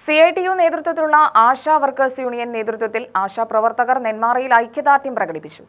CITU നേതൃത്വത്തിലുള്ള ASHA workers union നേതൃത്വത്തിൽ ആശാപ്രവർത്തകർ നെന്മാറയിൽ ഐക്യദാർഢ്യം പ്രകടിപ്പിച്ചു.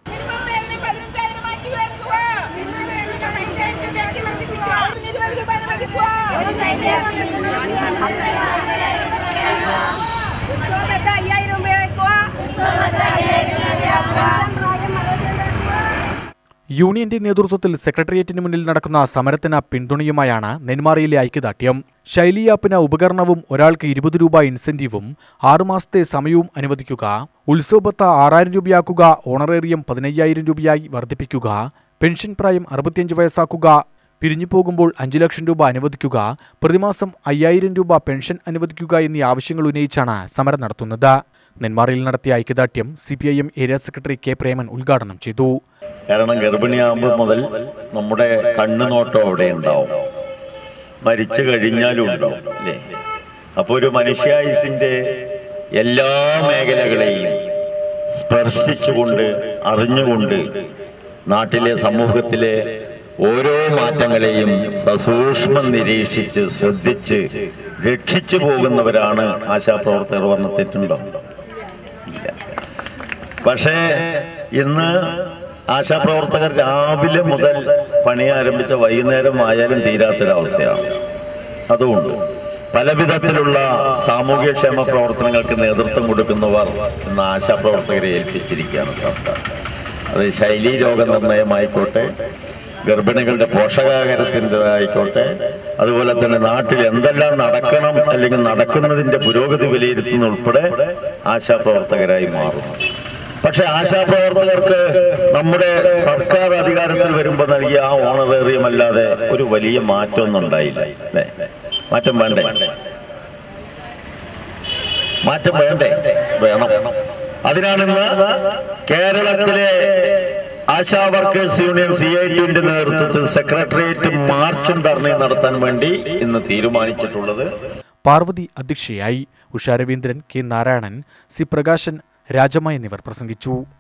യൂണിയന്റെ നേതൃത്വത്തിൽ സെക്രട്ടേറിയറ്റിന് മുന്നിൽ നടക്കുന്ന സമരത്തിന് പിന്തുണയുമായാണ് നെന്മാറയിലെ ഐക്യദാർഢ്യം. ശൈലി ആപ്പിന് ഉപകരണവും ഒരാൾക്ക് 20 രൂപ ഇൻസെന്റീവും 6 മാസത്തെ സമയവും അനുവദിക്കുക, ഉത്സവബത്ത 6000 രൂപയാക്കുക, ഓണറേറിയം 15000 രൂപയായി വർദ്ധിപ്പിക്കുക, പെൻഷൻ പ്രായം 65 വയസ്സാക്കുക, പിരിഞ്ഞു പോകുമ്പോൾ 5 ലക്ഷം രൂപ അനുവദിക്കുക, പ്രതിമാസം 5000 രൂപ പെൻഷൻ അനുവദിക്കുക എന്നീ ആവശ്യങ്ങൾ ഉന്നയിച്ചാണ് സമരം നടത്തുന്നത്. നെന്മാറയിൽ നടത്തിയ ഐക്യദാർഢ്യം CPIM area secretary K. Preman ഉദ്ഘാടനം ചെയ്തു. കാരണം ഗർഭിണിയാകുമ്പോൾ മുതൽ നമ്മുടെ കണ്ണുനോട്ടം അവിടെ ഉണ്ടാവും, മരിച്ചു കഴിഞ്ഞാലും ഉണ്ടാവും അല്ലേ. അപ്പോൾ ഒരു മനുഷ്യായുസിന്റെ എല്ലാ മേഖലകളെയും സ്പർശിച്ചുകൊണ്ട് അറിഞ്ഞുകൊണ്ട് നാട്ടിലെ സമൂഹത്തിലെ ഓരോ മാറ്റങ്ങളെയും സസൂക്ഷ്മം നിരീക്ഷിച്ച് ശ്രദ്ധിച്ച് രക്ഷിച്ചു പോകുന്നവരാണ് ആശാപ്രവർത്തകർ. പറഞ്ഞ തെറ്റുണ്ടോ? പക്ഷേ ഇന്ന് ആശാപ്രവർത്തകർ രാവിലെ മുതൽ പണി ആരംഭിച്ച വൈകുന്നേരം ആയാലും തീരാത്തൊരവസ്ഥയാണ്. അതുകൊണ്ട് പലവിധത്തിലുള്ള സാമൂഹ്യക്ഷേമ പ്രവർത്തനങ്ങൾക്ക് നേതൃത്വം കൊടുക്കുന്നവർ ഇന്ന് ആശാപ്രവർത്തകരെ ഏൽപ്പിച്ചിരിക്കുകയാണ് സർക്കാർ. അത് ശൈലീ രോഗനിർണയമായിക്കോട്ടെ, ഗർഭിണികളുടെ പോഷകാഹാരത്തിൻ്റെതായിക്കോട്ടെ, അതുപോലെ തന്നെ നാട്ടിൽ എന്തെല്ലാം നടക്കണം അല്ലെങ്കിൽ നടക്കുന്നതിൻ്റെ പുരോഗതി വിലയിരുത്തുന്ന ഉൾപ്പെടെ ആശാപ്രവർത്തകരായി മാറുന്നു. പക്ഷെ ആശാപ്രവർത്തകർക്ക് നമ്മുടെ സർക്കാർ അധികാരത്തിൽ വരുമ്പോൾ നൽകിയ ആ ഓണറേറിയം അല്ലാതെ ഒരു വലിയ മാറ്റമൊന്നും ഉണ്ടായില്ല അല്ലേ. മാറ്റം വേണ്ടേ? മാറ്റം വേണ്ടേ? വേണം. അതിനാണിന്ന് കേരളത്തിലെ ആശാ വർക്കേഴ്സ് യൂണിയൻ CITUവിന്റെ നേതൃത്വത്തിൽ സെക്രട്ടേറിയറ്റ് മാർച്ചും ധർണയും നടത്താൻ വേണ്ടി ഇന്ന് തീരുമാനിച്ചിട്ടുള്ളത്. പാർവതി അധ്യക്ഷയായി. ഉഷാ രവീന്ദ്രൻ, K. നാരായണൻ, C. പ്രകാശൻ, രാജമ്മ എന്നിവർ പ്രസംഗിച്ചു.